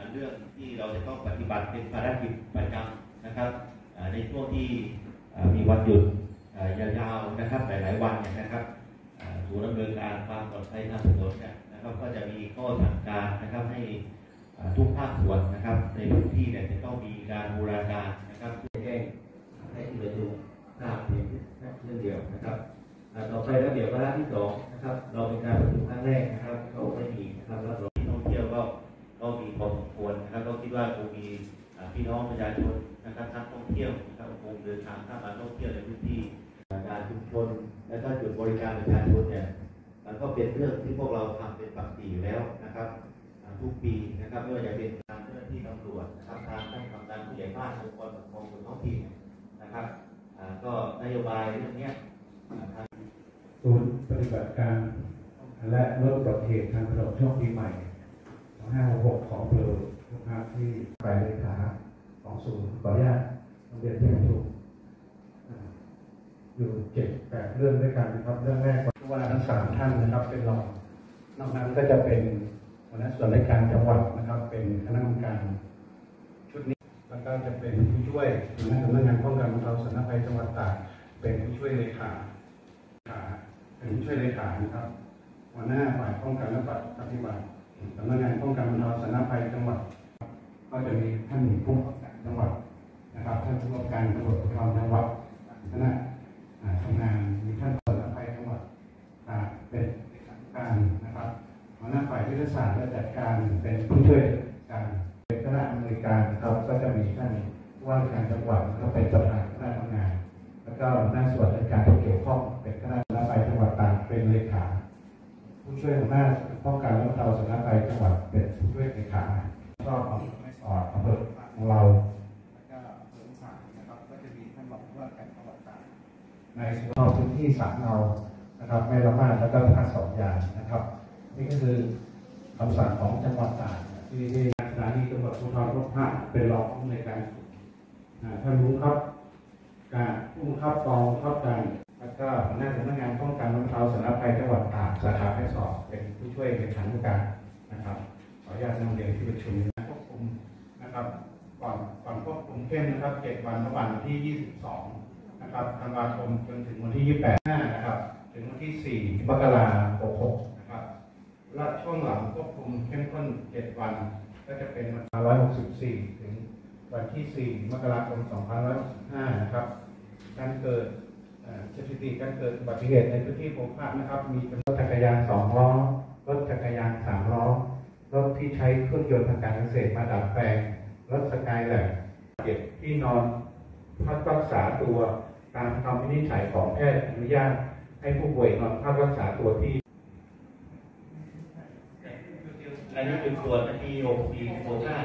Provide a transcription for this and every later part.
เรื่องที่เราจะต้องปฏิบัติเป็นภารกิจประจำนะครับในช่วงที่มีวันหยุดยาวๆนะครับหลายๆวันเนี่ยนะครับศูนย์ดำเนินการความปลอดภัยทางถนนเนี่ยนะครับก็จะมีข้อสั่งการนะครับให้ทุกภาคส่วนนะครับในพื้นที่เนี่ยจะต้องมีการบูรณาการนะครับเพื่อแจ้งให้ที่ประชุมทราบเพียงเรื่องเดียวนะครับต่อไประเบียบวาระที่2นะครับเราเป็นการประชุมครั้งแรกนะครับก็ไม่มีนะครับแล้วที่ท่องเที่ยวก็มีพอสมควรนะครับก็คิดว่าคงมีพี่น้องประชาชนนะครับนักท่องเที่ยวนะครับคงเดินทางเข้ามาท่องเที่ยวในพื้นที่การชุมชนและก็จุดบริการประชาชนเนี่ยก็เป็นเรื่องที่พวกเราทำเป็นปกติอยู่แล้วนะครับทุกปีนะครับไม่ว่าจะเป็นทางเจ้าหน้าที่ตำรวจนะครับทางท่านกำนันผู้ใหญ่บ้านองค์กรปกครองส่วนท้องถิ่นนะครับก็นโยบายเรื่องนี้ศูนย์ปฏิบัติการและลดอุบัติเหตุทางถนนช่วงปีใหม่2566ของอำเภอทุกภาคที่ฝ่ายเลขาของศูนย์ขออนุญาตเรียนที่ประชุมอยู่7-8เรื่องด้วยกันนะครับเรื่องแรกว่าทั้ง3ท่านนะครับเป็นรองนอกนั้นก็จะเป็นหัวหน้าส่วนราชการจังหวัดนะครับเป็นคณะกรรมการชุดนี้แล้วก็จะเป็นผู้ช่วยหัวหน้าสำนักงานป้องกันบรรเทาสาธารณภัยจังหวัดตากเป็นผู้ช่วยเลขาเป็นผู้ช่วยเลขานะครับหัวหน้าฝ่ายป้องกันและปฏิบัติสำนักงานป้องกันบรรเทาสาธารณภัยจังหวัดก็จะมีท่านผู้ว่าการจังหวัดนะครับท่านผู้ว่าการตำรวจภูธรจังหวัดคณะทำงานมีท่านสาธารณภัยจังหวัดเป็นการนะครับหัวหน้าฝ่ายวิทยาศาสตร์และจัดการเป็นผู้ช่วยการเป็นคณะอำนวยการครับก็จะมีท่านว่าการจังหวัดก็เป็นประธานคณะทำงานแล้วก็หน้าส่วนราชการที่เกี่ยวข้องเป็นคณะสาธารณภัยจังหวัดตากเป็นเลขาผู้ช่วยหัวหน้าป้องกันและบรรเทาสาธารณภัยจังหวัดเป็นผู้ช่วยเลขาก็อำเภอของเราแล้วก็อำเภอผ่านนะครับก็จะมีท่านรองผู้ว่าการจังหวัดตากในส่วนพื้นที่สามเงานะครับแม่ละมาดแล้วก็ท่าสองยางนะครับนี่ก็คือคำสั่งของจังหวัดตากที่สถานีตำรวจภูธรภาค5เป็นรองผู้อำนวยการท่านรู้ครับการผู้บังคับกองบังคับการแล้วก็หัวหน้าสำนักงานป้องกันบรรเทาสาธารณภัยจังหวัดตากสาขาแม่สอดเป็นผู้ช่วยเลขานุการนะครับขออนุญาตนำเรียนที่ประชุมควบคุมนะครับก่อนควบคุมเข้มนะครับ7 วันระหว่างวันที่22นะครับธันวาคมจนถึงวันที่28นะครับถึงวันที่4มกราคม66นะครับและช่วงหลังควบคุมเข้มข้น7 วันก็จะเป็นวันที่164ถึงวันที่4 มกราคม2565นะครับการเกิดสถิติการเกิดอุบัติเหตุในพื้นที่ภูมิภาคนะครับมีรถจักรยาน2 ล้อรถจักรยาน3 ล้อรถที่ใช้เครื่องยนต์ทางการเกษตรมาดัดแปลงรถสกายแลบเด็กที่นอนพักรักษาตัวตามคำวินิจฉัยของแพทย์อนุญาตให้ผู้ป่วยนอนพักรักษาตัวที่อันนี้เป็นส่วนที่6 ปีโครงการ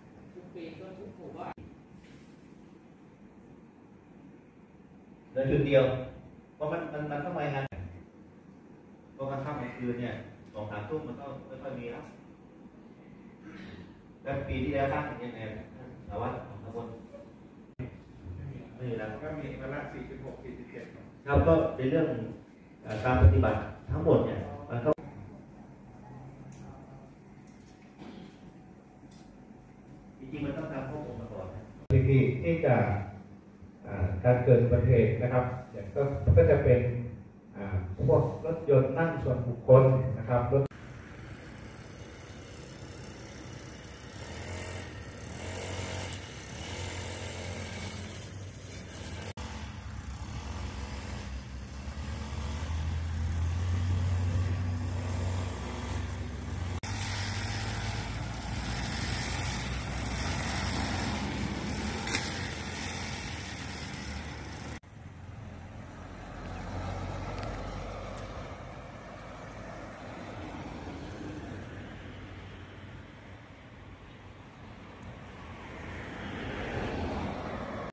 เหลือจุดเดียวเพราะมันต้องไปงานเพราะกลางค่ำกลางคืนเนี่ย2-3 ทุ่มมันก็ไม่ค่อยมีแล้วปีที่แล้วตั้งยังไงแต่ว่าของตำบลไม่มีแล้วก็มีเวลา46 47 ครับก็ในเรื่องการปฏิบัติทั้งหมดเนี่ยมันก็จริงๆมันต้องตามข้อมูลมาก่อนที่จะการเกิดอุบัติเหตุนะครับก็จะเป็นพวกรถยนต์นั่งส่วนบุคคลนะครับรถ